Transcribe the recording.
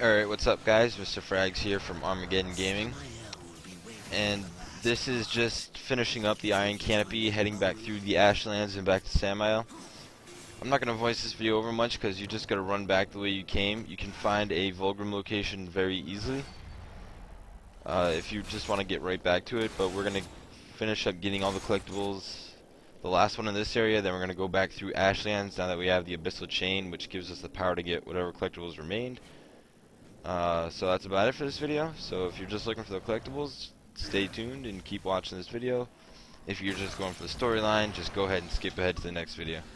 Alright, what's up guys? Mr. Frags here from Armageddon Gaming. And this is just finishing up the Iron Canopy, heading back through the Ashlands and back to Samael. I'm not going to voice this video over much because you just got to run back the way you came. You can find a Vulgrim location very easily if you just want to get right back to it, but we're going to finish up getting all the collectibles, the last one in this area, then we're going to go back through Ashlands now that we have the Abyssal Chain, which gives us the power to get whatever collectibles remained. So that's about it for this video. So if you're just looking for the collectibles, stay tuned and keep watching this video. If you're just going for the storyline, just go ahead and skip ahead to the next video.